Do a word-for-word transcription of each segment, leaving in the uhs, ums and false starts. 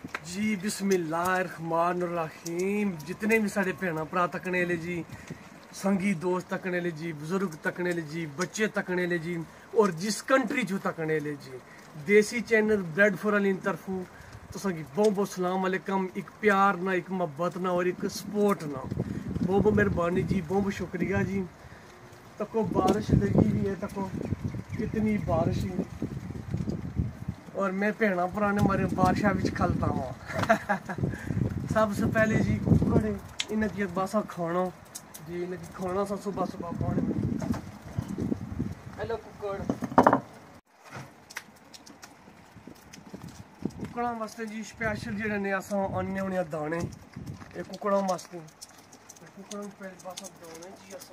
जी बिस्मिल्लाहिर्रहमानिर्रहीम। जितने भी साढ़े भैन भरा तकने ले जी, संगी दोस्त तकने ले जी, बुजुर्ग तकने ले जी, बच्चे तकने ले जी, और जिस कंट्री चो तकने ले जी, देसी चैनल ब्रेड फॉर अली तरफों तो संगी बहुत बहुत सलाम अलैकुम। एक प्यार ना, एक मोहब्बत ना, और एक सपोर्ट ना, बहुत बहुत मेहरबानी जी, बहुत बहुत शुक्रिया जी। तको बारिश लगी हुई है, तको कितनी बारिश है, और मैं भैन भरा ने मारे बारिशा बिच खलता हुआ। सबसे पहले जी कुकड़ इनकी बासा खाना जी, इनकी खाना सा सुबह सुबह पानी। हेलो कुकड़, कुकड़ा वास्ते जी स्पेशल जेह्ड़े ने अस आने होने दाने, ये कुकड़ा वास्ते। कुकड़ा पहले बासा दाने जी अस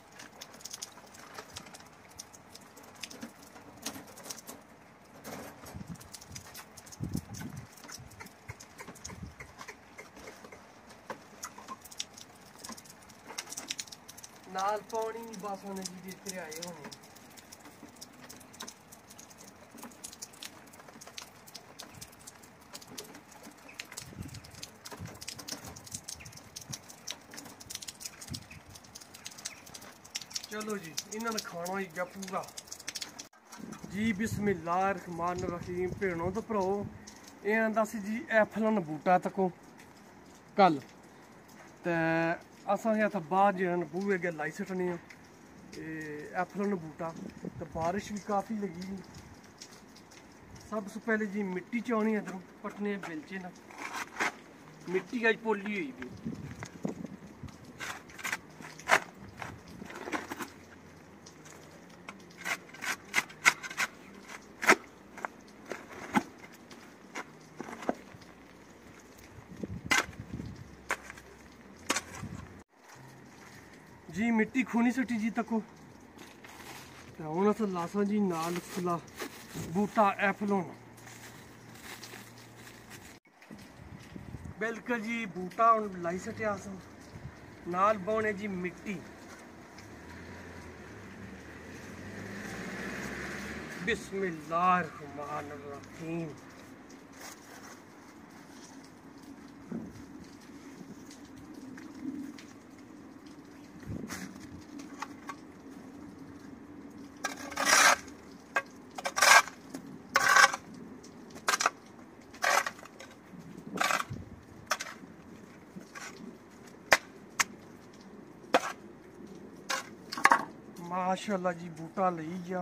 नाल पानी बस होने जी देते आए होने। चलो जी, इन्होंने खाना ही गया पूरा जी। बिस्मिल्लाहिर्रहमानिर्रहीम। भैनों तो भराओ, ये आंदा सी जी एप्पलन बूटा तको कल, ते असां इत्थै बाहर जेह्ड़ा बूहे अग्गें लाई सटने आं एप्पलन बूटा। तो बारिश भी काफ़ी लगी। सबसे पहले जी मिट्टी चानी इधरों पट्टने बेलचे ना, मिट्टी अज पोली हुई भी। जी मिट्टी खूनी सटी जी तको, हूँ अस लासा जी नाल फुला बूटा एप्पलन। बिल्कुल जी बूटा हूँ लाई सटिया अस, नाल बौने जी मिट्टी। बिस्मिल्लाहिर्रहमानिर्रहीम। माशाअल्लाह जी बूटा लई गया।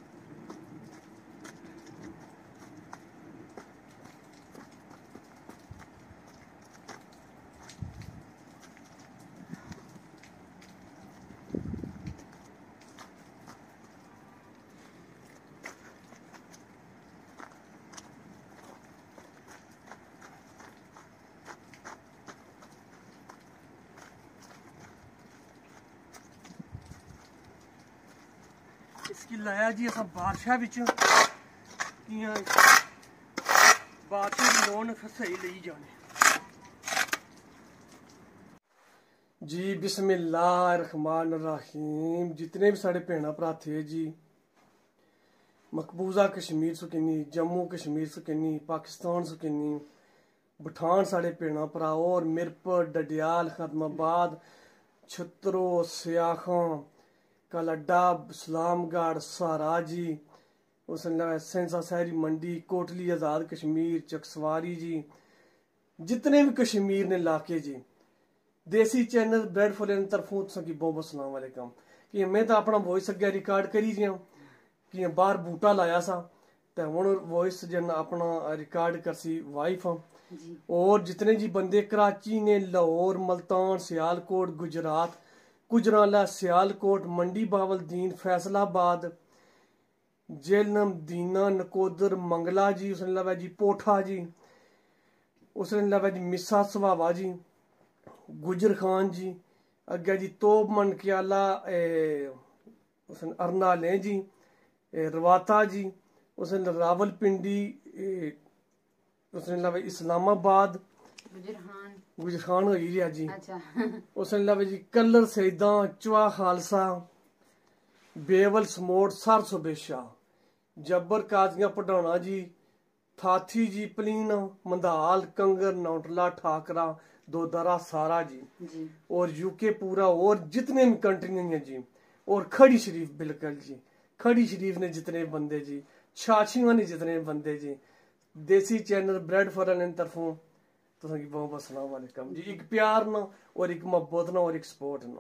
इसकी लाया जी अस बारिशा बिच बारिशा की लोन सही ली जाने जी। बिस्मिल्लाहिर्रहमानिर्रहीम। जितने भी साढ़े भैन भरा थे जी, मकबूजा कश्मीर सुकिनी, जम्मू कश्मीर सुकिनी, पाकिस्तान सुकिनी, बठान साढ़े भैन भरा, और मिरपुर, डडियाल, खदमाबाद, छत्रो, सियाखां, कलड्डा, इस्लामगढ़, सहारा जी, उस सेंसा शहरी मंडी, कोटली, आज़ाद कश्मीर, चकसवारी जी, जितने भी कश्मीर ने इलाके जी, देसी चैनल ब्रेड फॉर अली तरफों की बहुत बहुत सलाम अलैकुम। कि मैं तो अपना वॉइस अगे रिकॉर्ड करी रिया कि बाहर बूटा लाया सा, तो हूँ वॉइस जन अपना रिकॉर्ड करसी वाइफ। और जितने जी बंदे कराची ने, लाहौर, मुल्तान, सियालकोट, गुजरात, गुजराला, सियालकोट, मंडी बावलदीन, फैसलाबाद, जेलम, दीना, नकोदर, मंगला जी, उसने अलावा जी पोठा जी, उसने अलावा जी मिस्सा सवावा जी, गुजर खान जी, अग्गे जी तोब मनकियाला, उसने अरनाले जी, रवाता जी, उसने रावलपिंडी, उसने अलावा इस्लामाबाद गुजर खान हो गया जी। उसने अलावा जी कलर सईदा, चुआ खालसा, बेवल समोट, सर सुबेशा, जब्बर काजियां पढ़ाना जी, थाथी जी, पलीना, मंदाल, कंगर, नौटला, ठाकरा, दोदरा, सारा जी, जी। और यूके पूरा और जितने भी कंट्री हैं जी, और खड़ी शरीफ बिल्कुल जी, खड़ी शरीफ ने जितने बंदे जी, छाछियों ने जितने बंदे जी, देसी चैनल ब्रेड फॉरन तरफों तो बहुत बहुत अस्सलाम वालेकुम जी। एक प्यार ना और एक मोहब्बत ना और एक सपोर्ट ना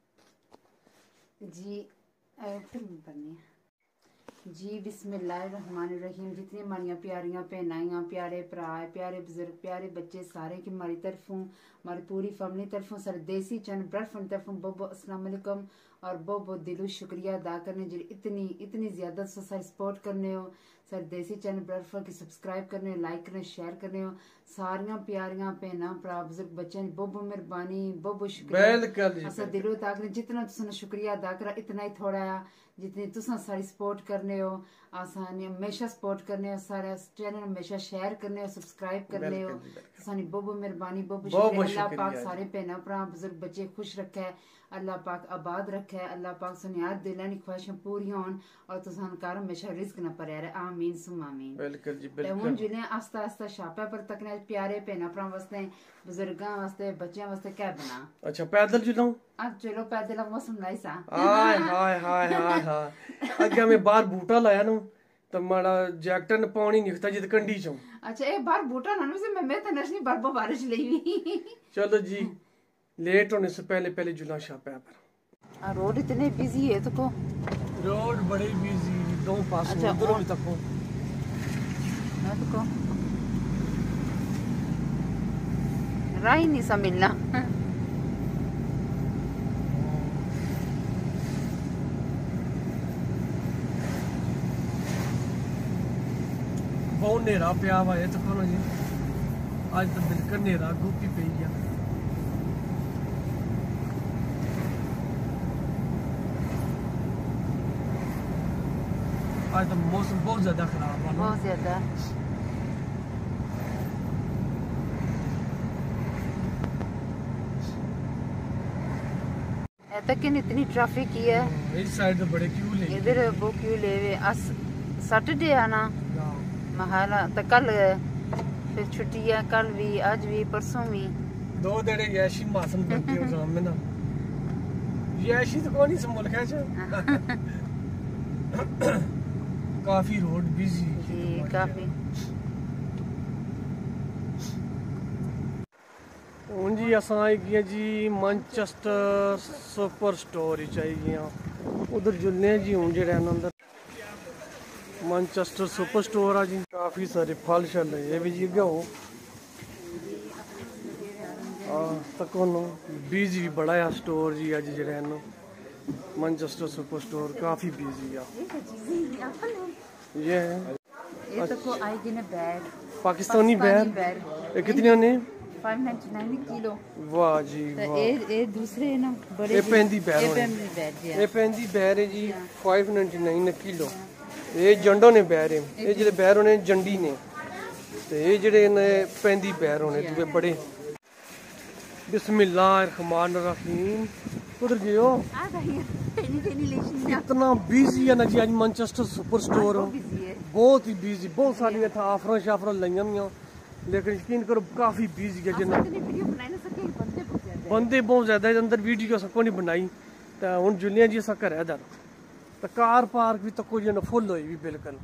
जी जी जी बिस्मिल्लाहिर्रहमानिर्रहीम। जितनी हमारियां प्यारियां भैनाइयां, प्यारे भरा, प्यारे बुजुर्ग, प्यारे बच्चे सारे की हमारी तरफों, हमारी पूरी फैमिली तरफों, सर देसी चैनल ब्रेड फॉरन तरफों बहुत बहुत अस्सलाम वालेकुम और बहुत बहुत दिलो शुक्रिया अदा करने जी इतनी इतनी ज्यादा सर सपोर्ट करने हो, सर देसी चैनल ब्रेड फॉरन की सब्सक्राइब करने हो, लाइक करने, शेयर करने हो, सारियां प्यारियां भैनां भरा बुजुर्ग बच्चे बहुत बहुत मेहरबानी, बहुत बहुत शुक्रिया। असा दिलो अदा करने जितना तुसने शुक्रिया अदा करा इतना ही थोड़ा है, जितनी तुसा सारी सपोर्ट करने हो, आसानी हमेशा सपोर्ट करने हो, सारे चैनल हमेशा शेयर करने हो, सब्सक्राइब करने हो, सानी बहुत बहुत मेहरबानी, बहुत बहुत शुक्रिया। अल्लाह पाक सारे भैन भरा बुजुर्ग बच्चे खुश रखे, अल्लाह पाक आबाद रखे, अल्लाह पाक सुनी हर दिलां दी ख्वाहिशां पूरियां होन और तुसान घर हमेशा रिस्क न भरिया रहे, आमीन सुम आमीन। बिल्कुल जी बिल्कुल। हुन जिले आस्ता आस्ता छापे पर तकने प्यारे भैन भरा वास्ते, बुजुर्गां वास्ते, बच्चों वास्ते क्या बना। अच्छा पैदल चलाऊं? अब चलो पैदल मौसम नाइस आ। हाय हाय हाय हाय हाय अगे मैं बाहर बूटा लाया ना तो माड़ा जैकेट न पानी निकता जित कंडी चों। अच्छा ए बाहर बूटा ना से मैं मैं तो नशनी बर्फ बारिश लई हुई। चलो जी लेट होने से पहले पहले जुला छापे पर। रोड इतने बिजी है तो को रोड बड़े बिजी दो पास अच्छा, उधर भी तक ना तो को राही नहीं सा मिलना। बहुत नेरा पिया हुआ है तो जी आज तो बिल्कुल नेरा गोपी पी गया। आज तो मौसम बहुत ज्यादा खराब है, बहुत ज्यादा। तक इतनी ट्रैफिक ही है इस साइड तो बड़े क्यों ले इधर वो क्यों ले वे अस सैटरडे आना महाला तो कल फिर छुट्टी है, कल भी आज भी परसों भी दो देड़े यैशी मौसम बनती है सामने ना यैशी तो कौन ही संभल है काफी रोड बिजी जी काफी। हूँ जी अस आई गए जी मैनचेस्टर सुपर स्टोर चाहिए उधर जुलने जी हूँ जेड़े अंदर मैनचेस्टर सुपर स्टोर आ जी काफी सारे फल शल ये भी जी गो तको बिजी भी बड़ा है स्टोर जी अज जेड़े मैनचेस्टर सुपर स्टोर काफी बिजी आ ये है ये तो को आएगी ना बैग पाकिस्तानी बैग ये कितने ने पाँच सौ निन्यानवे किलो। वाह जी वाह। ए ए दूसरे ना बड़े ये पेंदी बैर ये पेंदी बैर जी ये पेंदी बैर है जी पाँच सौ निन्यानवे किलो। ये जंडो ने बैर है ये जेडे बैर होने जंडी ने ते ये जेडे ने पेंदी बैर होने दुए बड़े। बिस्मिल्लाहिर्रहमानिर्रहीम उधर गयो इतना बिजी है ना जी आज मैनचेस्टर सुपर स्टोर बहुत ही बिजी बहुत सारी इतना ऑफर शाफर लईयां हुई लेकिन यकीन करो काफी बिजी है जिन्ना बंदे बहुत ज्यादा अंदर वीडियो सबको नहीं बनाई तो हूँ जुलिया जी अस घर इधर तो कार पार्क भी तको जी फुल हुई भी बिल्कुल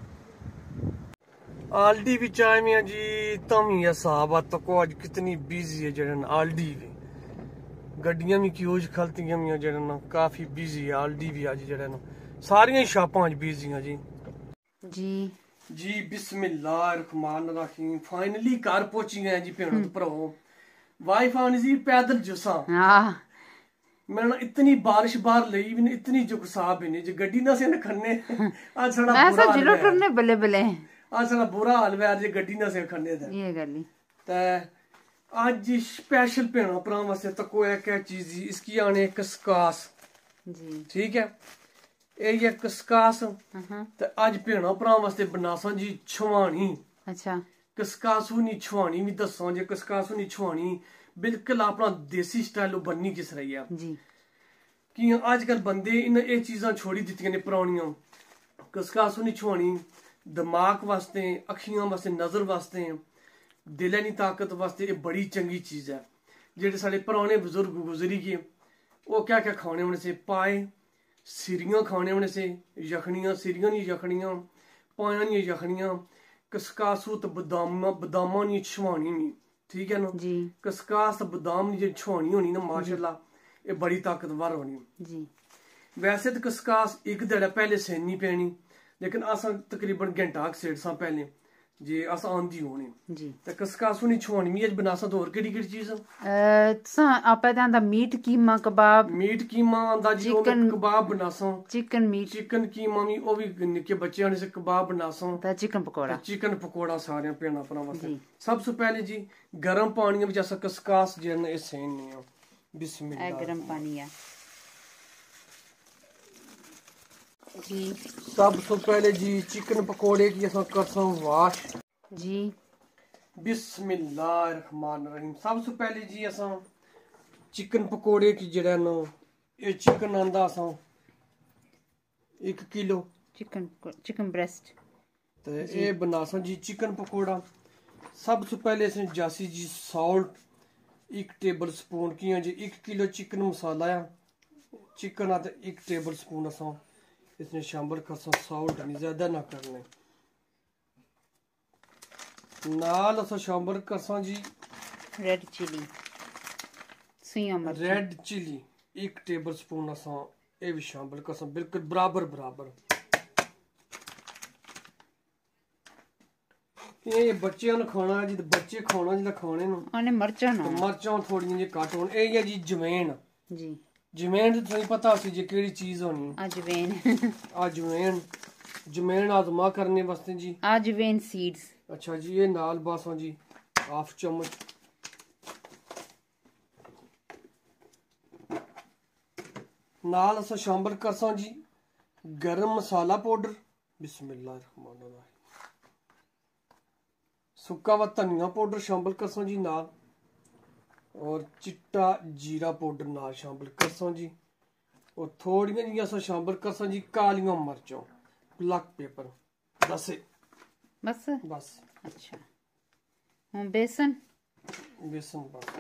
आलडी भी चाहे जी तम ही हिसाब आ तको अज कितनी बिजी है जड़े आलडी भी गड्डियां भी क्यूज खलतियां हुई जड़े काफी बिजी है आलडी भी अज जड़े सारिया शापां अज बिजी हैं जी जी जी बिस्मिल्लाहिर्रहमानिर्रहीम फाइनली घर पहुंची गए जी भैनों तो भराओ वाइफ आनी जी पैदल जुसा मैं इतनी बारिश बाहर लई भी इतनी जुगसा भी नहीं जो गड्डी ना से खन्ने आज साडा बुरा हाल है करने बल्ले बल्ले आज साडा बुरा हाल है जे गड्डी ना से खन्ने दा ये गल्ली ते आज स्पेशल भैनों भरावां वास्ते तको एक चीज इसकी आने कस्कास जी ठीक है ये कस्कास ते अज भैन भरा वास्ते बनासा जी छवानी। अच्छा कस्कासू नी छवानी भी दसो जे कस्कासू नी छवानी बिल्कुल अपना देसी स्टाइल बननी किस रही है जी कि अजकल बंदे इन ये चीजा छोड़ी दित्तियां ने पुरानियां कस्कासू नी छवानी दिमाग वास्ते, अखियां वास्ते, नजर वास्ते, दिलै दी ताकत वास्ते ये बड़ी चंगी चीज है। जेह्ड़े साढ़े पुराने बुजुर्ग गुजरी गए वो क्या क्या खाने होने से, पाए सिरियां खाने होने से, यखनियां, सिरियां दी यखनियां, पायां दी यखनियां, कसकासू ते बदाम बदामां दी छवानी होनी, ठीक है ना जी कसकास ते बदाम दी जेह्ड़ी छवानी होनी ना माशाल्लाह ये बड़ी ताकतवर होनी जी। वैसे तो कसकास एक ध्याड़ा पहले सेनी पैनी, लेकिन अस तकरीबन घंटा सेड़ सा पहले जे अस आंदी होनी जी ते कसकासू नी छवानी मी अज बनासा तो होर केड़ी केड़ी चीज तुसां आपे ते आंदा मीट कीमा कबाब, मीट कीमा आंदा जी, ओदा चिकन- कबाब बनासा, चिकन मीट चिकन कीमा मी ओ भी निक्के बच्चे आने से कबाब बनासा, ते चिकन पकौड़ा। चिकन पकौड़ा सारे भैन भरा वास्ते। जी। सबसे पहले जी गर्म पानी में अस कसकास जेह्ड़े एह् सेनने आं। ए बिस्मिल्लाह गरम पानी है जी सबसे पहले जी चिकन पकौड़े की अस करसा वाश। जी बिस्मिल्लाहिर्रहमानिर्रहीम। सबसे पहले जी अस चिकन पकौड़े की जेह्ड़ा ना एह् चिकन आंदा अस एक किलो चिकन चिकन ब्रेस्ट ते एह् बनासा जी चिकन पकौड़ा। सबसे पहले असें जासी जी सॉल्ट एक टेबल स्पून कियां जी एक किलो चिकन मसाला है चिकन आ ते एक टेबल स्पून अस इसने शामिल करसा, सॉल्ट नहीं ज्यादा ना करने, नाल अस शामिल करसा जी रेड चिली सुइयां मर्च रेड चिली एक टेबल स्पून अस ये भी शामिल करसा, बिल्कुल बराबर बराबर। ये बच्चें ने खाना है जी, बच्चे खाना जिसलै खाने न उन्हें मर्चां ना मर्चां थोड़ियां जी घट्ट होन। एह् है जी जवैन, जी जवैन तुसेंगी पता उसी जी केह्ड़ी चीज होनी अजवेन अजवैन, जवैन हाजमा करने वास्ते जी। अजवेन सीड्स अच्छा जी ये नाल बासा जी हाफ चम्मच, नाल अस शामिल करसा जी गरम मसाला पाउडर। बिस्मिल्लाहिर्रहमानिर्रहीम। सुक्का व धनिया पाउडर शामिल करसा जी नाल, और चिट्टा जीरा पाउडर नाल शामिल करसा जी, और थोड़ियां जी अस शामिल करसा जी कालियां मर्चां ब्लैक पेपर बस बस बस अच्छा। हूं बेसन बेसन बस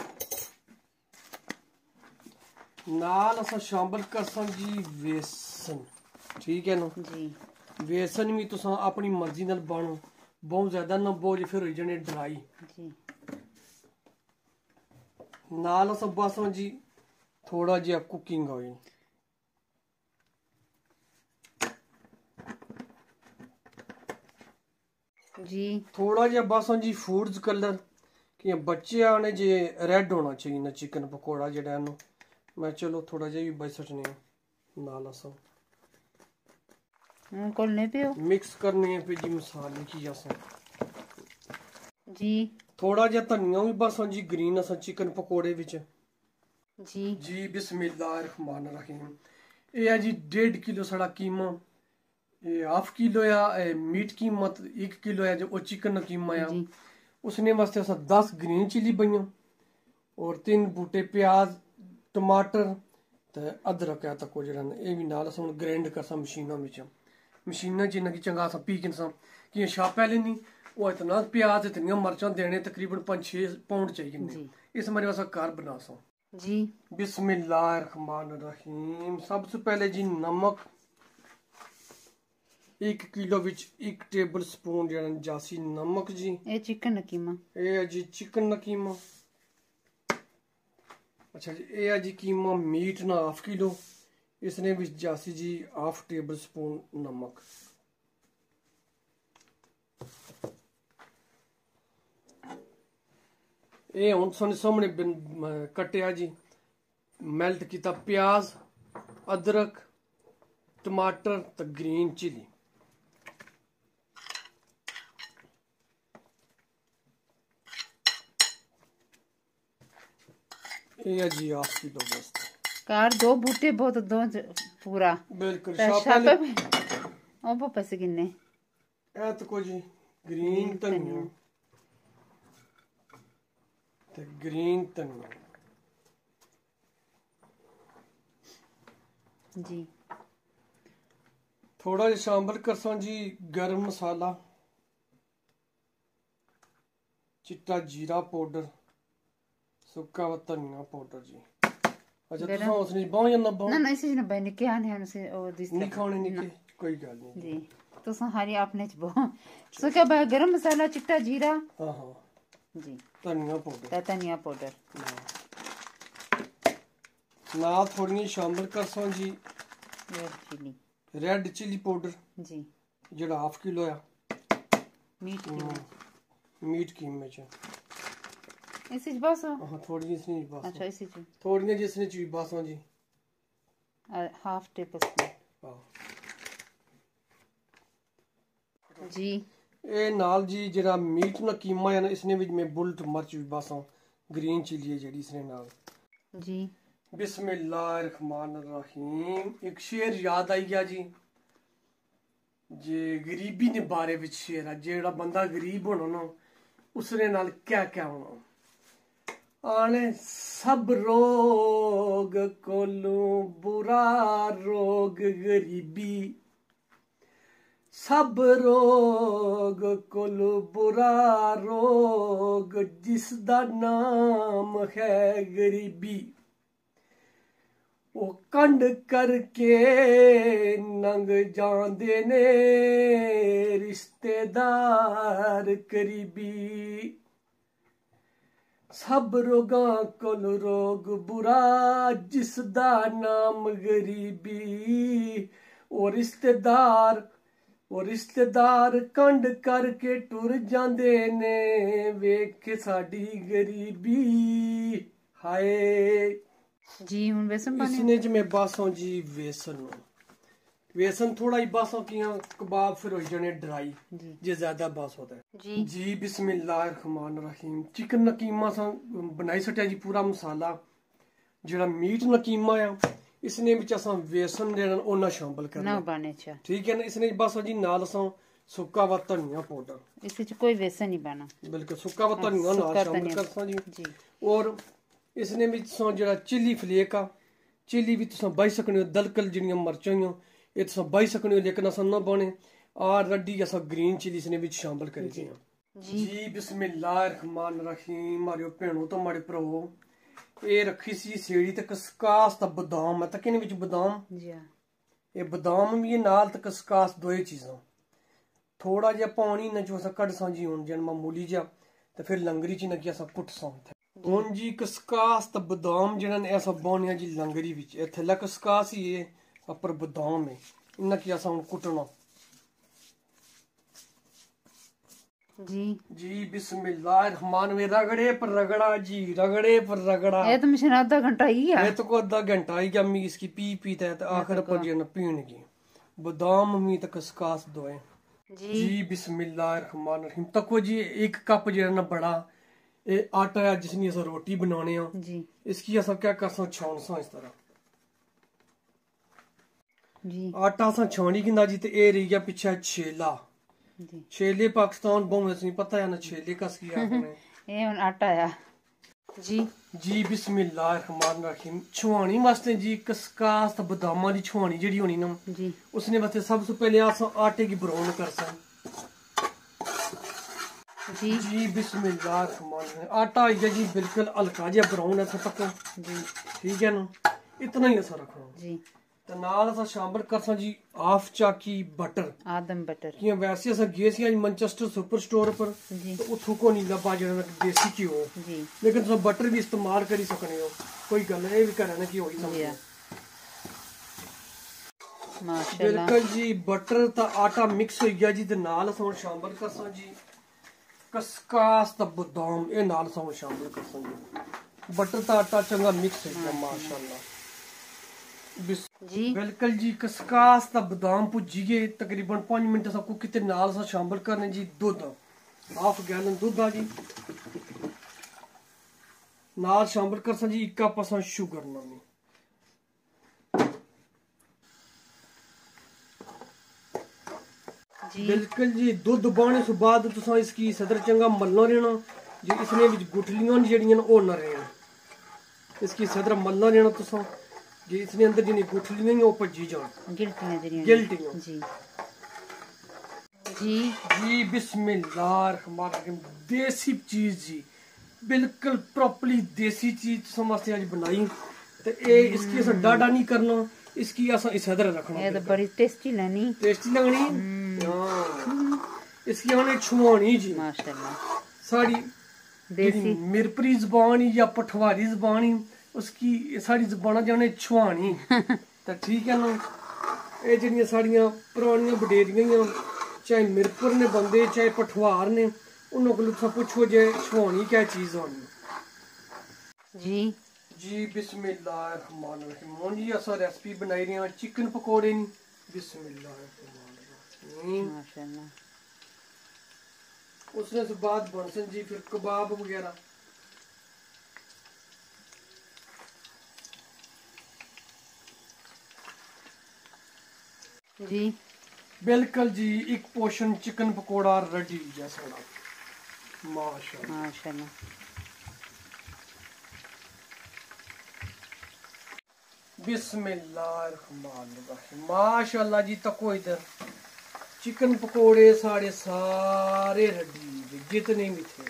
नाल अस शामिल करसा जी बेसन, ठीक है ना जी बेसन भी तुस अपनी मर्जी नाल पानो, बहुत ज्यादा ना पाओ जे फिर होई जाने ड्राई। जी नाल अस बस जी थोड़ा जिहा कुकिंग ऑयल, जी थोड़ा जिहा बस जी फूड्स कलर कि बच्चे आने जे रेड होना चाहिए ना चिकन पकौड़ा जेह्ड़ा ना, मैं चलो थोड़ा जिहा भी बच सकने नाल अस हूं घोलने पियो मिक्स करने पे जी मसाले की अस जी थोड़ा जिहा धनिया भी बस जी ग्रीन अस चिकन पकौड़े बिच जी जी। बिस्मिल्लाहिर्रहमानिर्रहीम। एह् है जी डेढ़ किलो साढ़ा कीमा, एह् हाफ किलो या मीट कीमा ते एक किलो है जो वो चिकन कीमा है। जी उसने वास्ते अस दस ग्रीन चिली पाइयां और तीन बूटे प्याज टमाटर ते अदरक है तक जेह्ड़ा एह् बी नाल अस हुन ग्राइंड करसा मशीना बिच, मशीना जिन्ना कि चंगा अस पी किनसा कि छापै लैनी ओह् इतना प्याज इतनियां मर्चां देने तकरीबन पंज छे पाउंड चाहिए, इस मरे अस घर बनासा जी। बिस्मिल्लाहिर्रहमानिर्रहीम। सबसे पहले जी नमक एक किलो विच एक टेबल स्पून जेह्ड़ा जासी नमक जी। ए चिकन कीमा एह् है जी चिकन कीमा, अच्छा जी एह् है जी कीमा मीट ना हाफ किलो, इसने विच जासी जी हाफ टेबल स्पून नमक, एह् हुन सानू सामने कट्टेआ जी मेल्ट कीता प्याज अदरक टमाटर ते ग्रीन चिली, एह् है जी हाफ किलो बस कार दो बूटे बहुत दो पूरा बिल्कुल ते शापे छापे ओ पापा से किन्ने ए तो कोई जी ग्रीन धनिया ते ग्रीन धनिया जी। थोड़ा जिहा शामिल करसा जी गर्म मसाला, चिट्टा जीरा पाउडर, सुक्का व धनिया पाउडर जी। अच्छा तुसा उसने बाह या ना बाह ना ना इसी न बने के आने हैं से ओ दिस नहीं खाने निके कोई गल नहीं जी। तुसा हारी अपने च बो सुक्का बा गरम मसाला, चिट्टा जीरा, हां हां जी, धनिया पाउडर, धनिया पाउडर ना थोड़ी शामिल करसा जी red chili, red chili powder जी, जेड़ा हाफ किलो आ मीट कीमा, मीट कीमे च इसी च बस हां थोड़ी इसने बस। अच्छा इसी च थोड़ी जिसने च बस जी हाफ टेबल स्पून हां जी। ए नाल जी जेड़ा मीट ना कीमा है ना इसने विच में बुल्ट मिर्च भी बस ग्रीन चिली है जेड़ी इसने नाल जी। बिस्मिल्लाहिर्रहमानिर्रहीम। एक शेर याद आई गया जी, जे गरीबी ने बारे विच शेर है, जेड़ा बंदा गरीब होना ना उसने नाल क्या क्या होना। आने सब रोग कोलू बुरा रोग गरीबी, सब रोग कोलू बुरा रोग जिसदा नाम है गरीबी। वो कंड करके नंग जांदे ने रिश्तेदार करीबी। सब रोगां कोल रोग बुरा जिसदा नाम गरीबी। ओ रिश्तेदार ओ रिश्तेदार कंड करके टुर जांदे ने वेख साडी गरीबी। हाय जी हुन बेसन पाने इसने च मैं बासां जी बेसन बेसन थोड़ा ही बासां कियां कबाब फिर हो जाने ड्राई जे ज्यादा बास होता है जी। जी बिस्मिल्लाहिर्रहमानिर्रहीम। चिकन नकीमा सा बनाई सटिया जी पूरा मसाला जेड़ा मीट नकीमा है इसने विच असां बेसन जेड़ा ओ ना शामिल करना ना बने अच्छा ठीक है ना। इसने बस जी नाल असां सुक्का व धनिया पाउडर, इसी च कोई बेसन नहीं बना बिल्कुल सुक्का व धनिया नाल शामिल करसा जी जी। और इसने विच तुसां जेड़ा चिली फ्लेक आ चिली भी तुसां बाई सकने हो, दलकल जिहड़ियां मर्चां हियां एह् तुसां बाई सकने हो लेकिन असां ना बाने आ रड्डी असां ग्रीन चिली इसने विच शामिल करी दियां जी। बिस्मिल्लाहिर्रहमानिर्रहीम। मारियो भैणो तो माड़े भरावो एह् रखी सी सेड़ी ते कसकास दा बदाम है तक विच बदाम जी एह् बदाम भी नाल ते कसकास दोए चीजां थोड़ा जिहा पानी न जो असां कढसां जी हुन जिन मामूली जिहा ते फिर लंगरी च न कि असां कुटसां हुन जी कसकास ते बदाम जेह्ड़ा ने असां बाह्ने जी लंगरी विच एह् थल्लै कसकास ही एह् उप्पर बदाम है इन्ना कि असां हुन कुटना जी जी। बिस्मिल्लाहिर्रहमानिर्रहीम। रगड़े पर रगड़ा जी रगड़े पर रगड़ा ये तो मशीन आधा घंटा ही है ये तो को आधा घंटा ही गया मी इसकी पी पी ते आखिर पर जे न पीण की बदाम मी ते कसकास दोए जी। जी बिस्मिल्लाहिर्रहमानिर्रहीम। तको जी एक कप जेड़ा ना बड़ा ए आटा है जिसनी अस रोटी बनाने आ जी इसकी असां क्या करसा छानसा इस तरह जी आटा असां छानी किंदा जी ते ए रही गया पीछे छेला जी। छेले पाकिस्तान बहु नहीं पता है ना छेले कस की आखने ये हुन आटा है जी जी। बिस्मिल्लाहिर्रहमानिर्रहीम। छुआनी वास्ते जी कसकास ते बदामां दी छुआनी जेड़ी होनी ना जी उसने वास्ते सबसे पहले असां आटे की ब्राउन करसा जी जी। बिस्मिल्लाहिर्रहमानिर्रहीम। आटा हो गया जी बिल्कुल हल्का जिहा ब्राउन है तक जी ठीक है ना इतना ही असां रखना जी। ते नाल असां शामिल करसा जी हाफ चाकी बटर आदम बटर कि वैसे असां गे सी अज मैनचेस्टर सुपर स्टोर पर जी तो उत्थों को नहीं लब्भा जेड़ा देसी घ्यो जी लेकिन तुस बटर भी इस्तेमाल करी सकने हो कोई गल नहीं भी घरै ने घ्यो ही समझो माशाल्लाह। बिल्कुल जी बटर ता आटा मिक्स हो गया जी ते नाल असां शामिल करसा जी कसकास ता बदाम ए नाल असां शामिल करसा जी बटर ता आटा चंगा मिक्स हो गया माशाल्लाह जी। बिल्कुल जी कसकास ता बदाम भुज्जी गए तकरीबन पांच मिनट असां कुक कीते नाल असां शामिल करने जी दुध हाफ गैलन दुध आ जी नाल शामिल करसा जी एक कप असां शुगर नामी जी बिल्कुल जी दुध बाने से बाद तुसां इसकी सदर चंगा मलना रहना जी इसने विच गुठलियां जेड़ियां न ओ ना रहन इसकी सदर मलना रहना तुसां जी इसने अंदर जिन्नी गुठली नहीं वो भज्जी जान गिल्टियां जरियां गिल्टियां जी जी जी बिस्मिल्लाहिर्रहमानिर्रहीम देसी चीज जी बिल्कुल प्रॉपरली देसी चीज समझते आज बनाई ते ए इसकी अस डाडा नहीं करना इसकी अस इस इधर रखना ये तो बड़ी टेस्टी लगनी टेस्टी लगनी हां इसकी हमने छुआनी जी माशाल्लाह साड़ी देसी मिरपरी जबान या पठवारी जबान उसकी साड़ी जबान जाने छुआनी तो ठीक है ना ये जड़ियां साड़ियां पुरानियां बडेरियां चाहे मिरपुर ने बंदे चाहे पठवार ने उन्होंने को तुम पूछो जे छुआनी क्या चीज होनी जी जी बिस्मिल्लाहिर्रहमानिर्रहीम जी अस रेसिपी बनाई रहे हैं चिकन पकोड़े नी बिस्मिल्लाहिर्रहमानिर्रहीम माशाल्लाह उसने से बाद बनसन जी फिर कबाब वगैरह जी बिल्कुल जी एक पोर्शन चिकन पकोड़ा रेडी जैसा माशाल्लाह माशाल्लाह बिस्मिल्लाहिर्रहमानिर्रहीम माशाल्लाह जी तको इधर चिकन पकोड़े साढ़े सारे रेडी जितने भी थे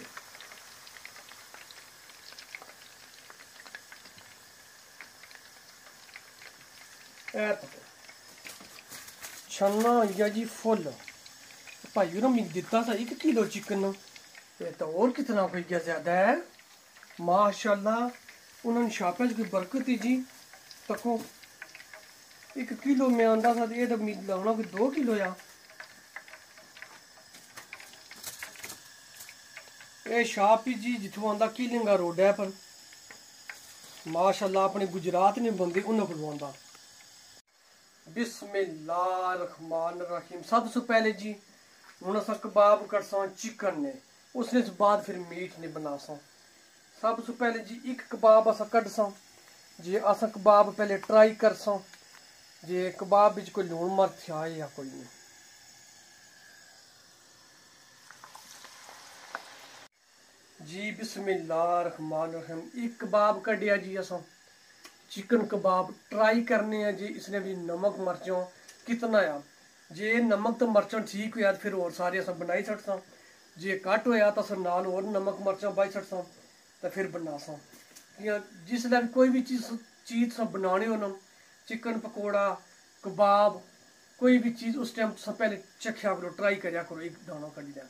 छन्ना होइया जी फुल भाई ने मिगी दिता था एक किलो चिकन ये तो और कितना कोई गया ज्यादा है माशाल्लाह उन्होंने छापे कोई बरकत ही जी तको एक किलो में आंदा था ये तो मिगी लाना कोई दो किलो या ये शाप ही जी जिथों आंदा कीलिंगा रोड है पर माशाल्लाह अपने गुजरात ने बंदे उन्होंने बुलवांदा बिस्मिल्लाहिर्रहमानिर्रहीम सबसे पहले जी हूँ अस कबाब करसा चिकन ने उसने बाद फिर मीट ने बनासा सबसे पहले जी एक कबाब अस कड़सा जे अस कबाब पहले ट्राई करसा जे कबाब बिच कोई लून मर्च आए या कोई नहीं जी बिस्मिल्लाहिर्रहमानिर्रहीम एक कबाब कढ़िया जी अस चिकन कबाब ट्राई करने हैं जी इसने भी नमक मर्चों कितना आ जे नमक तो मर्चों ठीक हुआ फिर और सारे अस बनाई सकसा जे घट होया तो अस नाल और नमक मर्चों पाई सकसा तो फिर बनासा जिसलै भी कोई भी चीज चीज तुस बनाने हो ना चिकन पकौड़ा कबाब कोई भी चीज उस टाइम तुस पहले चखिया करो ट्राई करया करो एक दाना कड़ी दा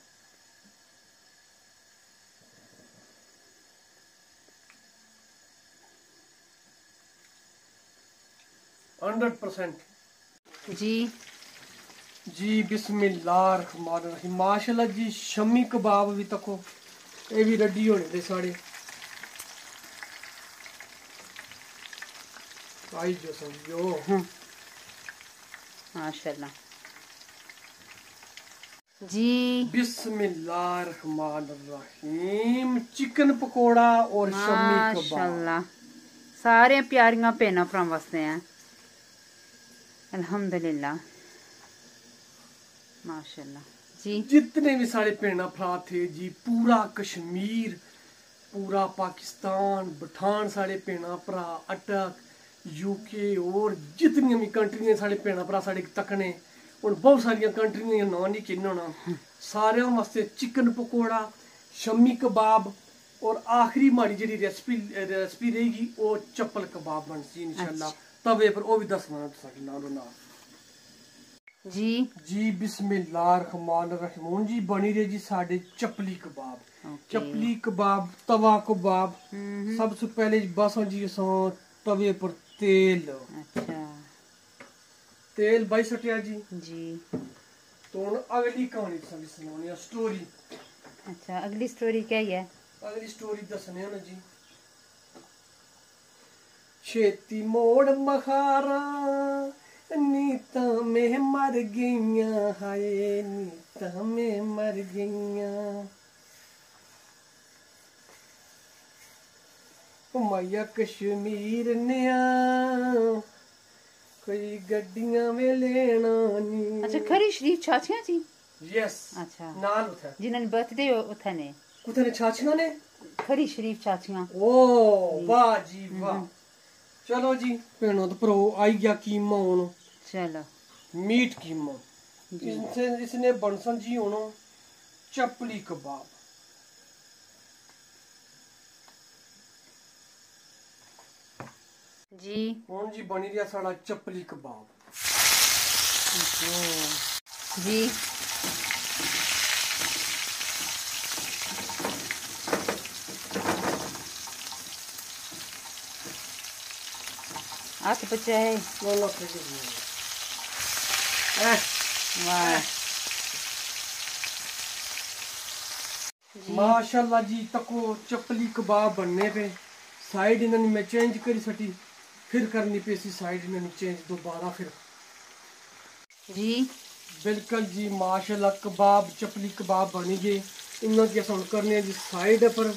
हंड्रेड परसेंट जी जी बिस्मिल्लाहिर्रहमानिर्रहीम माशाल्लाह जी शमी कबाब भी तको ये भी रेडी होने दे साढ़े आई जो समझो माशाल्लाह जी बिस्मिल्लाहिर्रहमानिर्रहीम चिकन पकोड़ा और शमी कबाब माशाल्लाह सारे प्यारियां भैन भरा वास्ते हैं अल्हम्दुलिल्लाह माशाल्लाह जी जितने भी सारे भैन भरा थे जी पूरा कश्मीर पूरा पाकिस्तान पठान साढ़े भैन भरा अटक यूके और जितनी भी कंट्रियां साढ़े भैन भरा साढ़े तकने और बहुत सारिया कंट्रियां नाम नहीं कहना होना सारे वास्ते चिकन पकोड़ा शमी कबाब और आखिरी हमारी जी रेसिपी रेसिपी रहेगी वो चप्पल कबाब बन सी इंशाल्लाह तवे पर वो भी दसना नालों नाल जी जी बिस्मिल्लाहिर्रहमानिर्रहीम जी बनी रही जी साढ़े चपली कबाब चपली कबाब तवा कबाब सबसे पहले बस जी असा तवे पर तेल अच्छा तेल बाई सटिया जी जी तो हुण अगली कहानी तुसें सुनानी है स्टोरी अच्छा अगली स्टोरी क्या है अगली स्टोरी दसने ना जी छेती मोड़ मखारा नीता में मर गईयां हाय नीता में मर गईयां मैया कश्मीर ने कोई गड्डियां में लेना नी अच्छा खरी शरीफ चाचियां जी यस अच्छा नाल उथे जिन्होंने बर्थडे उथे ने कुथे ने चाचियां ने खरी शरीफ चाचियां ओ वाह जी वाह चलो जी भैनों तो भरो आई गया कीमा हूं चलो मीट कीमा इनसे इसने बनसन जी हूं चपली कबाब जी हूं जी बनी रहा साड़ा चपली कबाब जी हाथ बचा है वाह माशाल्लाह जी तको चपली कबाब बनने पे साइड इन्होंने मैं चेंज करी सटी फिर करनी पे सी साइड इन्होंने चेंज दोबारा फिर जी बिल्कुल जी माशाल्लाह कबाब चपली कबाब बनी गए इन्होंने की अस करने जी साइड पर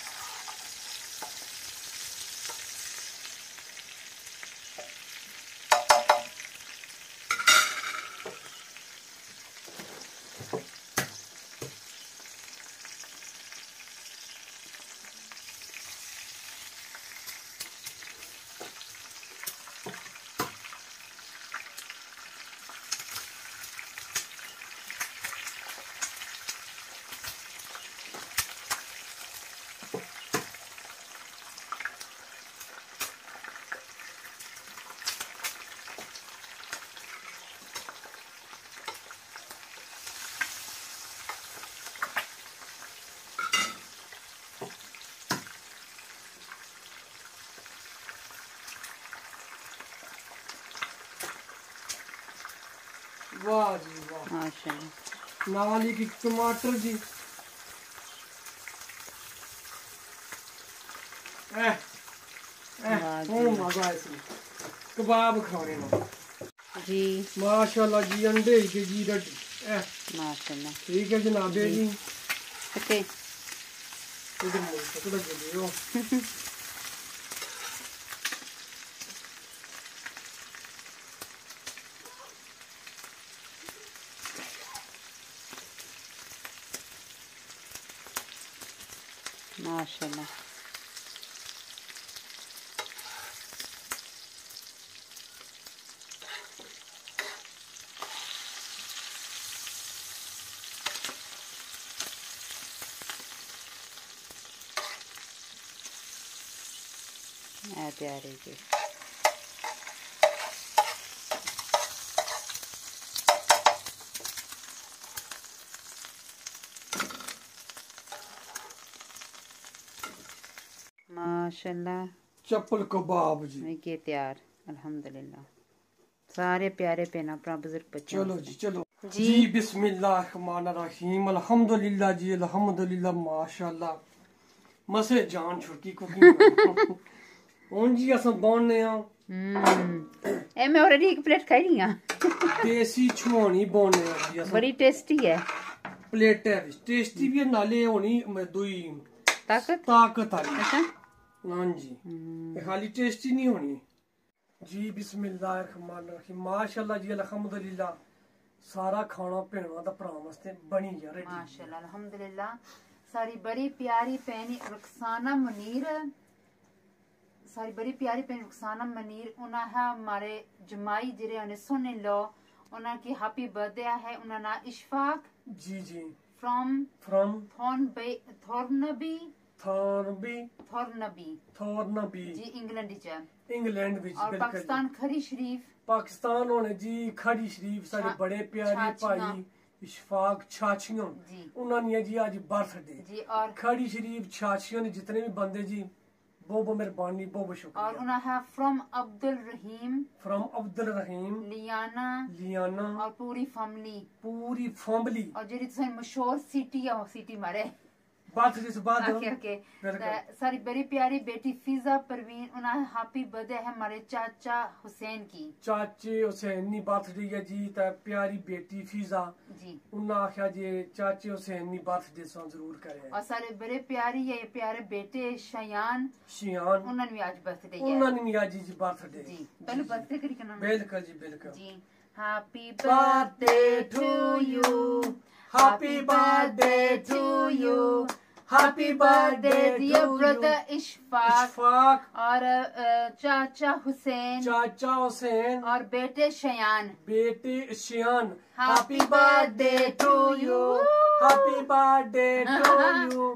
वाह जी वाह माशाल्लाह नाली की टमाटर जी ए ए कौन मजा है इसमें कबाब खाने में जी माशाल्लाह जी अंडे के जी रेडी ए माशाल्लाह ठीक है जनाब जी ओके इधर मुझे थोड़ा जल्दी हो माशाल्लाह है प्यारे के माशाल्लाह चप्पल कबाब जी मैं के तैयार अल्हम्दुलिल्लाह सारे प्यारे पेना भरा बुजुर्ग बच्चे चलो जी चलो जी, जी बिस्मिल्लाहिर्रहमानिर्रहीम अल्हम्दुलिल्लाह जी अल्हम्दुलिल्लाह माशाल्लाह मसे जान छुट्टी कुकिंग हुन जी अस बनने आ हम्म ए मैं ऑलरेडी एक प्लेट खाई ली हां देसी छुआनी बनने आ जी अस बड़ी टेस्टी है प्लेट है टेस्टी भी नाले होनी दुई ताकत ताकत वाली अच्छा हां जी ये खाली टेस्टी नहीं होनी जी बिस्मिल्लाहिर्रहमानिर्रहीम माशाल्लाह जी अल्हम्दुलिल्लाह सारा खाना पीना दा भरा वास्ते बनी गया रेडी माशाल्लाह अल्हम्दुलिल्लाह सारी बड़ी प्यारी भैन रुखसाना मुनीर सारी बड़ी प्यारी भैन रुखसाना मुनीर उन्हें है हमारे जमाई जिरे उन्हें सुन लो उन्हें की हैप्पी बर्थडे है उन्हें ना Ishfaq ji ji from from Thornaby Thornaby Thornaby Thornaby Thornaby ji England च इंग्लैंड विच और पाकिस्तान खरी शरीफ पाकिस्तान होने जी खड़ी शरीफ सारे बड़े प्यारे भाई इशफाक छाछियों जी उन्होंने जी आज बर्थडे जी और खड़ी शरीफ छाछियों ने जितने भी बंदे जी बहुत बहुत मेहरबानी बहुत बहुत शुक्रिया और उन्हें है फ्रॉम अब्दुल रहीम फ्रॉम अब्दुल रहीम लियाना लियाना और पूरी फैमिली पूरी फैमिली और जेडी तुसें मशहूर सिटी है वो सिटी मारे बर्थडे से बाद ओके ओके सारी बड़ी प्यारी बेटी फिजा परवीन उन्हें हैप्पी बर्थडे है हमारे चाचा हुसैन की चाचे हुसैन नी बर्थडे है जी ता प्यारी बेटी फिजा जी उन्हें आख्या जी चाचे हुसैन नी बर्थडे सो जरूर करे और सारे बड़े प्यारी ये प्यारे बेटे शयान शियान उन्हें भी आज बर्थडे है उन्हें भी आज जी बर्थडे जी पहले बर्थडे करी करना बिल्कुल जी बिल्कुल जी happy birthday to you happy birthday to you happy birthday dear brother Ishfaq Ishfaq और अ, चाचा हुसैन चाचा हुसैन और बेटे शयान। बेटे Shayan Happy birthday to you. Happy birthday to you.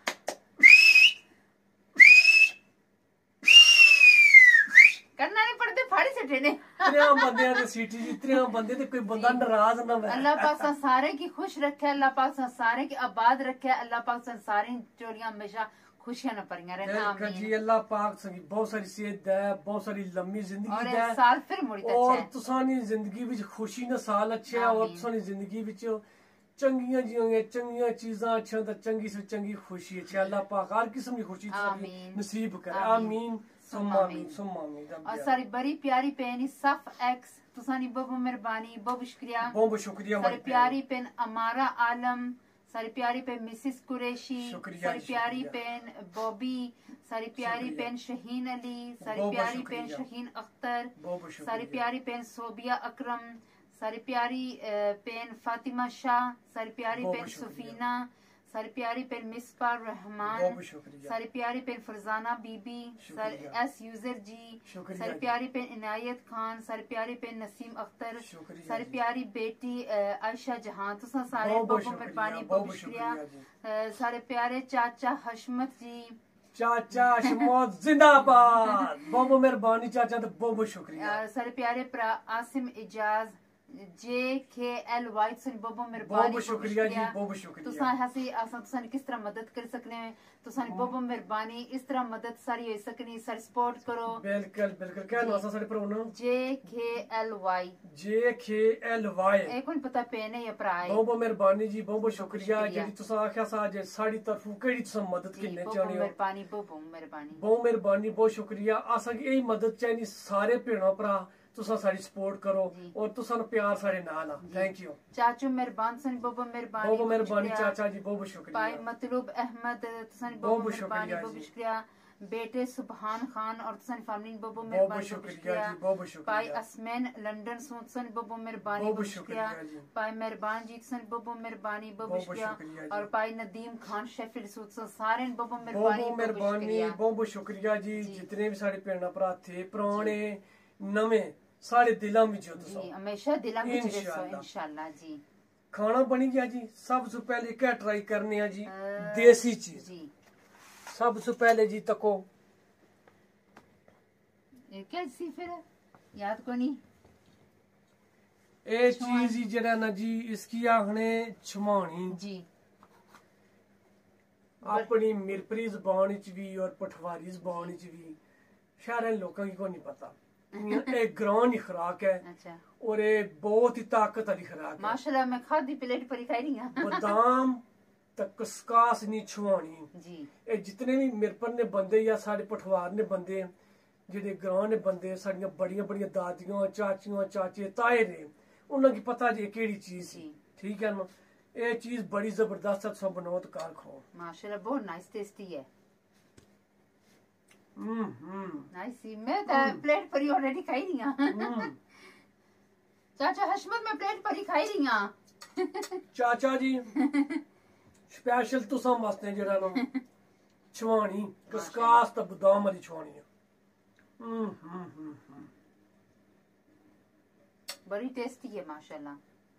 करना नहीं पड़ते फाड़ी सटे ने त्रियां बंदियां दी सीटी जी, त्रियां बंदे ते कोई बंदा नाराज ना होवे। अल्लाह पाक सा सारे की खुश रखे, अल्लाह पाक सा सारे की आबाद रखे, अल्लाह पाक सा सारी चोरियां हमेशा खुशियां न भरियां रहना। बिल्कुल आमीन। जी, अल्लाह पाक संगी बहुत सारी सेहत दे, बहुत सारी लंबी और जिंदगी ये दे, साल फिर मुड़ी तक और है। तुसानी जिंदगी विच खुशी ना साल अच्छे है, और आमीन। तुसानी जिंदगी विच चंगियां जियोगे, चंगियां चीजां अच्छियां ते चंगी से चंगी खुशी अच्छी। अल्लाह पाक हर किस्म की खुशी तुसानी आमीन। नसीब करे। आमीन। आमीन सुम्मा सुम्मा आमीन। आमीन सुम्मा आमीन। और सारी बड़ी प्यारी पेन सफ एक्स तुसानी बहुत मेहरबानी, बहुत शुक्रिया। बहुत बहुत शुक्रिया सारी बड़ी प्यारी पेन अमारा आलम, सारी प्यारी पेन मिसिस कुरैशी, शुक्रिया, सारी प्यारी शुक्रिया। पेन बॉबी, सारी प्यारी शुक्रिया। पेन शहीन अली, सारी बहुत बहुत प्यारी पेन शुक्रिया। शहीन अख्तर, बहुत बहुत शुक्रिया। सारी प्यारी पेन सोबिया अकरम, सारी प्यारी अ, पेन फातिमा शाह, सारी प्यारी बहुत पेन बहुत शुक्रिया। सुफीना, सारी प्यारी पेन मिसबा बहुत रहमान, बहुत शुक्रिया। सारी प्यारी पेन फरजाना बीबी, सारी शुक्रिया। एस यूजर जी, शुक्रिया सारी जी। प्यारी पेन इनायत खान, सारी प्यारी पेन नसीम अख्तर, शुक्रिया सारी जी। प्यारी बेटी अ, आयशा जहां, तुसा सारे बहुत बहुत बहुत शुक्रिया, मेहरबानी, बहुत बहुत बहुत शुक्रिया। शुक्रिया जी। अ, सारे प्यारे चाचा हशमत जी, चाचा शमोद जिंदाबाद। बहुत बहुत मेहरबानी चाचा, तो बहुत बहुत शुक्रिया। अ, सारे प्यारे भरा आसिम इजाज जे के एल वाई, तुसानी बहुत बहुत बहुत मेहरबानी, बहुत शुक्रिया जी, बहुत बहुत शुक्रिया। तुसा हसी असां तुसानी किस तरह मदद कर सकने हैं, तुसानी बहुत बहुत मेहरबानी। इस तरह मदद सारी हो सकनी, सारी सपोर्ट करो। बिल्कुल बिल्कुल। क्या नाम साढ़े प्रोनो? जे के एल वाई, जे के एल वाई। एक कौन पता पेन है या भरा है। बहुत बहुत मेहरबानी जी, बहुत बहुत शुक्रिया। शुक्रिया। जेडी तुसा आख्या सा जे साड़ी तरफों केड़ी तुसा मदद जी, करने बहुत चाहने हो, मेहरबानी, बहुत बहुत मेहरबानी। बहुत मेहरबानी, बहुत शुक्रिया। असा की यही मदद चाहिए, सारे भैणा भरा तुसा साड़ी सपोर्ट करो, जी। और तुसा प्यार साढ़े नाल आ। Thank you. चाचू मेहरबान, तुसानी बहुत बहुत मेहरबानी, बहुत बहुत मेहरबानी शुक्रिया। चाचा जी, बहुत बहुत शुक्रिया। भाई मतलूब अहमद, तुसानी बहुत बहुत बहुत बहुत मेहरबानी, शुक्रिया बहुत जी। शुक्रिया। बेटे सुबहान खान और तुसानी फैमिली बहुत बहुत बहुत मेहरबानी, बहुत बहुत शुक्रिया शुक्रिया। जी, बहुत बहुत शुक्रिया। भाई असमैन लंदन सो तुसानी बहुत बहुत मेहरबानी, बहुत बहुत बहुत शुक्रिया। शुक्रिया जी। भाई मेहरबान जी तुसानी बहुत बहुत मेहरबानी, बहुत बहुत बहुत शुक्रिया। शुक्रिया जी। और भाई नदीम खान शेफिल्ड सो तुसा सारे बहुत बहुत बहुत मेहरबानी, बहुत बहुत मेहरबानी, शुक्रिया। बहुत बहुत शुक्रिया जी। जी। जितने भी साढ़े भैन भरा थे, पुराने नवे, साढ़े दिलों में जो जी तुसा। हमेशा दिला में रसो इंशाअल्लाह। इंशाल्लाह जी। खाना बनी गया जी। सब से पहले क्या ट्राई करने हैं जी? अ, देसी चीज। जी सब से पहले जी तको ये क्या सी फिर याद को नहीं। ए चीज ही जरा ना जी, इसकी आखने छमानी। जी अपनी मिरपरी जबान च भी और पठवारी जबान च भी शहर लोगों की को नहीं पता। एक ग्रांड खुराक है, अच्छा और ये बहुत ही ताकत वाली खुराक है। माशाल्लाह मैं खादी प्लेट पर ही खाई रही हूँ। बादाम तक कसकास नहीं छुआनी। जी ये जितने भी मिरपर ने बंदे या साढ़े पठवार ने बंदे, जेडे ग्रां ने बंदे, साड़ियां बड़ियां बड़ियां दादियां, चाचियां, चाचे, ताए ने, उन्हें की पता जी केड़ी चीज सी। जी। ठीक है ना? ये चीज बड़ी जबरदस्त है, तुम बनाओ तो कार खाओ। माशाल्लाह बहुत नाइस टेस्टी है। हम्म हम्म नाइस सी मैं तो प्लेट पर ही ऑलरेडी खाई रही हूँ। हम्म। चाचा हशमत मैं प्लेट पर ही खाई रही हूँ। चाचा जी स्पेशल तुसा वास्ते जेड़ा ना छवानी कसकास ते बदाम वाली छवानी है। हम्म हम्म हम्म हम्म। बड़ी टेस्टी है माशाल्लाह।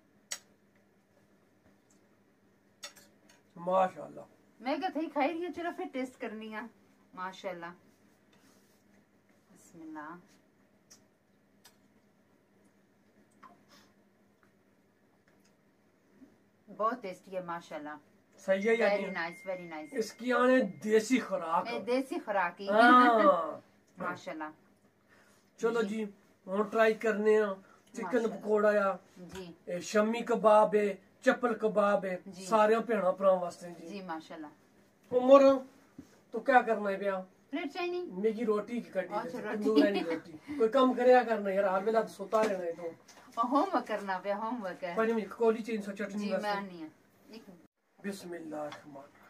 माशाल्लाह। मैं क्या थी खाई रही हूँ, चलो फिर टेस्ट करनी है। माशाल्लाह बिस्मिल्लाह। बहुत टेस्टी है माशाल्लाह। सही है या वेरी नहीं? Nice very nice. इसकी आने देसी खुराक। मैं देसी खुराकी। हाँ। माशाल्लाह। चलो जी। जी हम ट्राई करने आ। चिकन माशाल्लाह। पकौड़ा आ, जी ए शमी कबाब है, चप्पल कबाब है, जी। सारे भैणा भरा वास्ते जी। जी माशाल्लाह। उमर तो क्या करना है भैया? प्लेट चाहिए। मेगी रोटी की कटी अच्छा, है, रोटी। तंदूर वाली रोटी। कोई काम करया करना यार, हर वेला तो सोता रहना है तो। और होमवर्क करना पे होमवर्क है। पर मुझे कोली चीन सो चटनी जी मैं वास्ते। आनी है। एक बिस्मिल्लाह रहमान रहीम।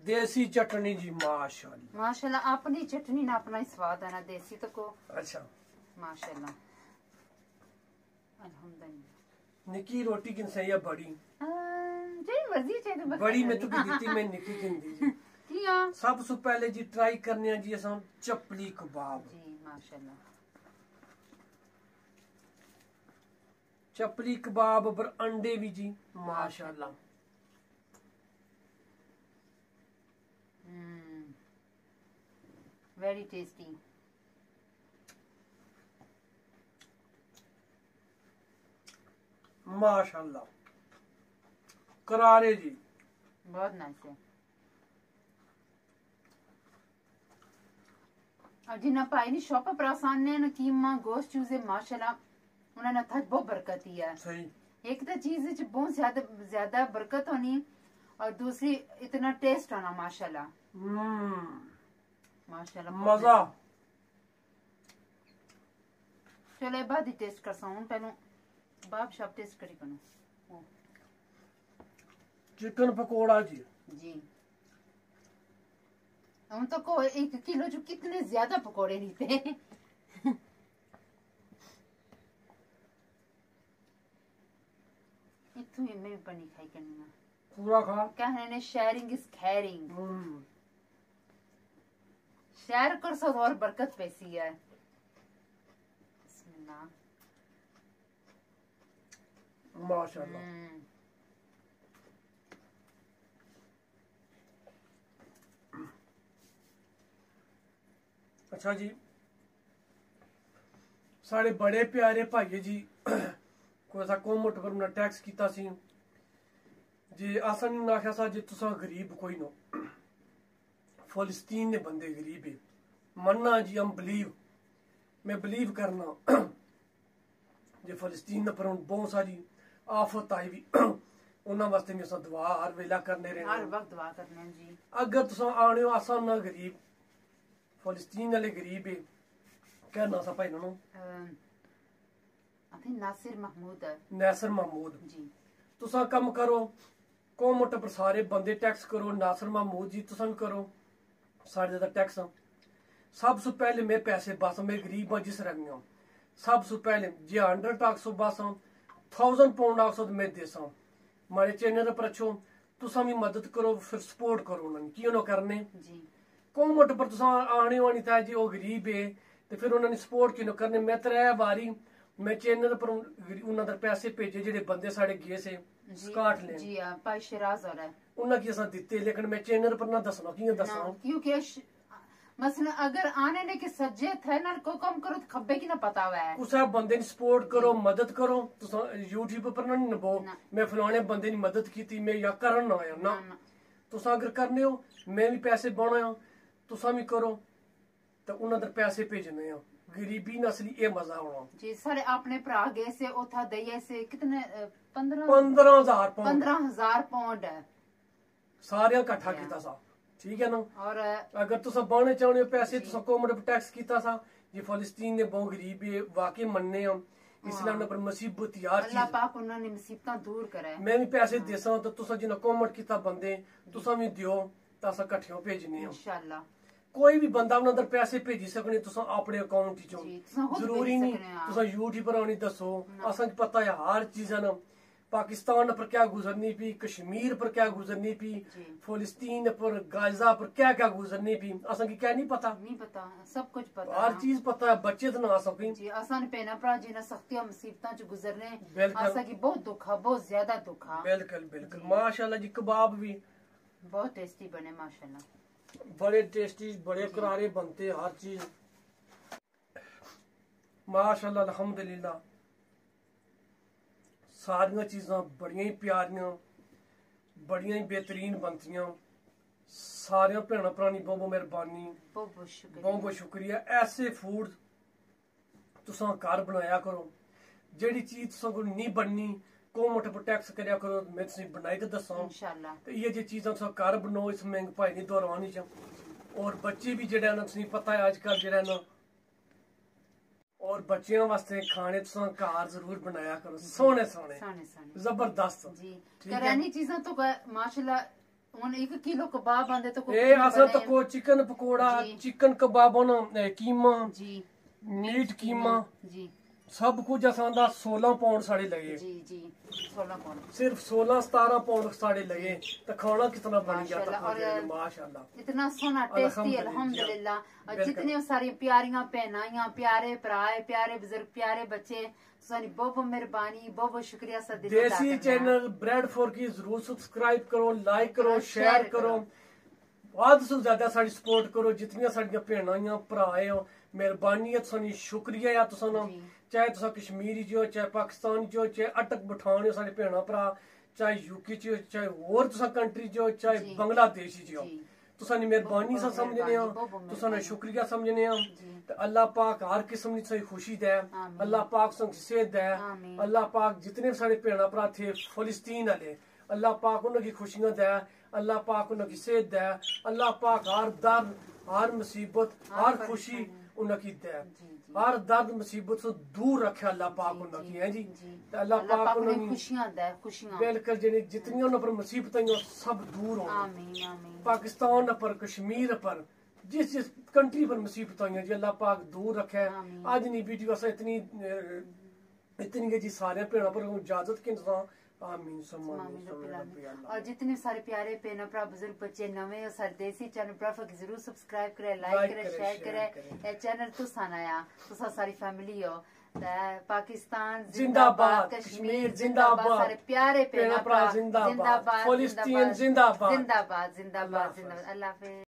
देसी चटनी जी माशाल्लाह माशाल्लाह। अपनी चटनी ना अपना ही स्वाद है ना, देसी तो को। अच्छा माशाल्लाह अल्हम्दुलिल्लाह। निकी रोटी किन सही है बड़ी जी मर्जी चाहिए तो बड़ी में तो दी मैं निकी किन दी जी किया। सब से पहले जी ट्राई करने जी असां चपली कबाब जी माशाल्लाह। चपली कबाब पर अंडे भी जी माशाल्लाह। Hmm very tasty. माशाल्लाह करारे जी बहुत नाइस है। और जिन्ना पाई नी शॉप पर आसान ने ना कीमा गोश्त चूजे माशाल्लाह उन्होंने था बहुत बरकत ही है। सही एक तो चीज च बहुत ज्यादा ज्यादा बरकत होनी और दूसरी इतना टेस्ट आना माशाल्लाह। हम्म माशाल्लाह मजा। चलो बाद ही टेस्ट कर सकूं पहले बाप शॉप टेस्ट करी कनो। चिकन पकोड़ा जी जी हम तो को एक किलो जो कितने ज्यादा पकोड़े नहीं थे। इतनी मैं भी बनी खाई करनी है पूरा खा कहने ने sharing is caring. Hmm share कर सो और बरकत पैसी है। बिस्मिल्लाह माशाल्लाह। हम्म अच्छा जी साढ़े बड़े प्यारे भाई जी कोई सा कोमट पर उन्हें टैक्स किया सी जी असा नहीं आख्या सा जी तुसा गरीब कोई नो फलस्तीन ने बंदे गरीब है मन्ना जी हम बिलीव मैं बिलीव करना जे फलस्तीन पर बहुत सारी आफत आई भी उन्होंने वास्ते भी असा दुआ हर वेला करने रहे हर वक्त दुआ करने जी। अगर तुसा आने हो असा ना गरीब फलस्तीन वाले गरीब है कहना सा भाई नो अभी नासिर महमूद है नासिर महमूद जी तुसा कम करो कोमट पर सारे बंदे टैक्स करो नासिर महमूद जी तुसा भी करो साढ़े ज्यादा टैक्स सब से पहले मैं पैसे बस मैं गरीब हाँ जिस रंग हूँ सब से पहले जे हंड्रेड टैक्स बस थाउजेंड पाउंड आखसो तो मैं देसा हमारे चैनल पर अच्छो तुसा भी मदद करो फिर सपोर्ट करो उन्होंने की उन्होंने करने जी कोमट पर तुसा आने वाली था जी वो गरीब है तो फिर उन्होंने सपोर्ट क्यों करने मैं त्रै बारी मैं चैनल पर उन्होंने पैसे भेजे जेडे बंदे साढ़े गए से स्काट ले जी हां भाई शिराज हो रहा है उन्हें की असा दिते लेकिन मैं चैनल पर ना दसना कियां दसा क्योंकि मसलन अगर आने ने के सज्जे थे ना को कम करो तो खब्बे की ना पता हुआ है कुछ बंदे ने सपोर्ट करो मदद करो तुसा यूट्यूब पर ना नबो मैं फलाने बंदे ने मदद की मैं या करन ना आया ना तुसा अगर करने हो मैं भी पैसे बनाया तुसा भी करो तो उन्होंने पैसे भेजने हो गरीबी नसली ये मजा होना जी सारे अपने भरा गए से उथा दइए से कितने पंद्रह पंद्रह हजार पाउंड पंद्रह हजार पाउंड है सारे इकट्ठा किया सा ठीक है ना। और अगर तुसा बाने चाहने हो पैसे तुसा कोमट पर टैक्स किया सा ये फलस्तीन ने बहुत गरीब है वाकई मनने हम इसलिए उन्हें पर मुसीबत यार अल्लाह पाक उन्होंने मुसीबतां दूर करे मैं भी पैसे देसा तो तुसा जिन्ना कोमट किया बंदे तुसा भी दियो तां इकट्ठे भेजने इंशाल्लाह कोई भी बंदा उन्हें अंदर पैसे भेजी सकने तुसा अपने अकाउंट चो जरूरी नहीं तुसा यूट्यूब पर आनी दसो असा पता है हर चीज ना पाकिस्तान पर क्या गुजरनी पी कश्मीर पर क्या गुजरनी पी फलस्तीन पर गाजा पर क्या क्या गुजरनी पी असा की क्या नहीं पता नहीं पता सब कुछ पता हर चीज पता है बच्चे तो ना सकें जी आसान पेना भरा जिन्हें सख्तियां मुसीबतां च गुजरने बिल्कुल आसा की बहुत दुख बहुत ज्यादा दुख बिल्कुल बिल्कुल माशाल्लाह जी कबाब भी बहुत टेस्टी बने माशाल्लाह बड़े टेस्टी बड़े करारे बनते हर चीज माशाल्लाह अल्हम्दुलिल्लाह सारिया चीज़ां बड़िया ही प्यारियां बड़िया ही बेहतरीन बनतियां सारिया भैन भरा बहुत बहुत मेहरबानी बहुत बहुत शुक्रिया बहुत बहुत शुक्रिया ऐसे फूड तुसा घर बनाया करो जेड़ी चीज तुसा को नहीं बननी कोमट पर टैक्स करया करो मैं तुसी बनाई तो दसा इंशाल्लाह तो ये जी चीज़ां तुसा घर बनाओ इस महंग भाई नहीं दौरान च और बच्चे भी जेड़ा ना तुसी पता है अजकल जेड़ा ना और बच्चों वास्ते खाने तुसा घर जरूर बनाया करो सोने सोने सोने सोने जबरदस्त जी करानी चीजें तो माशाल्लाह ਹੁਣ ਇੱਕ ਕਿਲੋ ਕਬਾਬ ਆਂਦੇ ਤਾਂ ਇਹ ਅਸਾਂ ਤਾਂ ਕੋ ਚਿਕਨ ਪਕੌੜਾ चिकन कबाब ना कीमा जी मीट कीमा जी सब कुछ असां दा सोलह पाउंड साढ़े लगे जी जी सोलह पाउंड सिर्फ सोलह सतारह पाउंड साढ़े लगे तो खाना कितना बन गया माशाल्लाह। और माशाल्लाह इतना सोना टेस्टी अल्हम्दुलिल्लाह। और जितने सारी प्यारियां भैनां प्यारे भराए प्यारे बुजुर्ग प्यारे बच्चे सारी बहुत बहुत मेहरबानी बहुत बहुत शुक्रिया सर दिल अदा देसी करना। चैनल ब्रेड फोर की जरूर सब्सक्राइब करो लाइक करो शेयर करो ਵੱਧ ਤੋਂ ਜ਼ਿਆਦਾ ਸਾਡੀ ਸਪੋਰਟ ਕਰੋ ਜਿਤਨੀਆਂ ਸਾਡੀਆਂ ਭੈਣਾਂ ਆ ਭਰਾ ਆ ਮਿਹਰਬਾਨੀ ਹੈ ਤੁਹਾਨੂੰ ਸ਼ੁਕਰੀਆ ਆ ਤੁਹਾਨੂੰ ਚਾਹੇ ਤੁਸੀਂ ਕਸ਼ਮੀਰੀ ਜੋ ਚਾਹੇ ਪਾਕਿਸਤਾਨ ਜੋ ਚਾਹੇ ਅਟਕ ਬਿਠਾਣ ਹੋ ਸਾਡੇ ਭੈਣਾਂ ਭਰਾ ਚਾਹੇ ਯੂਕੇ ਚ ਚਾਹੇ ਹੋਰ ਤੁਸੀਂ ਕੰਟਰੀ ਜੋ ਚਾਹੇ ਬੰਗਲਾਦੇਸ਼ ਜੋ ਤੁਸੀਂ ਮਿਹਰਬਾਨੀ ਸਾ ਸਮਝਨੇ ਆ ਤੁਸੀਂ ਸ਼ੁਕਰੀਆ ਸਮਝਨੇ ਆ ਤੇ ਅੱਲਾਹ ਪਾਕ ਹਰ ਕਿਸਮ ਦੀ ਸਹੀ ਖੁਸ਼ੀ ਦੇ ਅੱਲਾਹ ਪਾਕ ਸਾਨੂੰ ਸਿਹਤ ਦੇ ਅੱਲਾਹ ਪਾਕ ਜਿਤਨੇ ਸਾਡੇ ਭੈਣਾਂ ਭਰਾ ਥੇ ਫਲਸਤੀਨ ਵਾਲੇ अल्लाह पाक उनकी खुशियां दे अल्लाह पाक उनकी सेहत दे अल्लाह पाक हर दर्द हर मुसीबत हर खुशी उनकी दे हर दर्द मुसीबत से दूर रखे अल्लाह पाक उनकी है जी अल्लाह पाक उनकी खुशियां दे खुशियां बिल्कुल जिन्हें जितनी उन पर मुसीबतें सब दूर हो आमीन आमीन पाकिस्तान पर कश्मीर पर जिस जिस कंट्री पर मुसीबत आई जी अल्लाह पाक दूर रखे आज नहीं वीडियो अस इतनी इतनी जी सारे भैन पर इजाजत के इंसान और जितने सारे प्यारे भैन भरा बुजुर्ग बच्चे नवे और सारे देसी चैनल पर जरूर सब्सक्राइब करे लाइक करे शेयर करे चैनल तुसा नया तुसा सारी फैमिली हो पाकिस्तान जिंदाबाद कश्मीर जिंदाबाद सारे प्यारे भैन भरा जिंदाबाद फलस्तीन जिंदाबाद जिंदाबाद जिंदाबाद जिंदाबाद अल्लाह हाफिज़।